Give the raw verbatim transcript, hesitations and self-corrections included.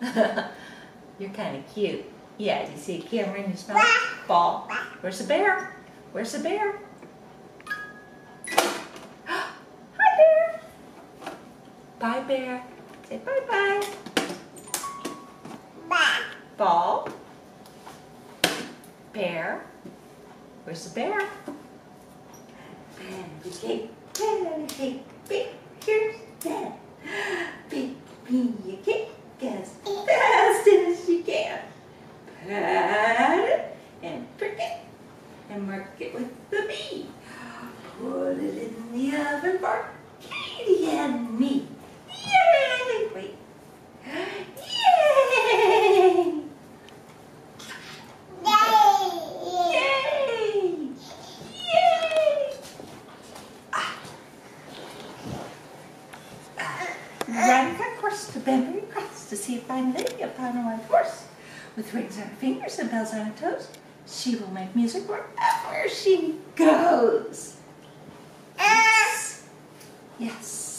You're kind of cute. Yeah, do you see a camera in your mouth? Ball. Where's the bear? Where's the bear? Hi, bear. Bye, bear. Say bye-bye. Ball. Bear. Where's the bear? Banana cake, banana cake, big, here's Dad. Bake me a cake as fast as you can. Pat it and prick it and mark it with the B. Put it in the oven for Katie and me. Yay! Wait. Yay! Riding her horse to Banbury Cross to see a fine lady upon a white horse. With rings on her fingers and bells on her toes, she will make music wherever she goes. Yes. Yes.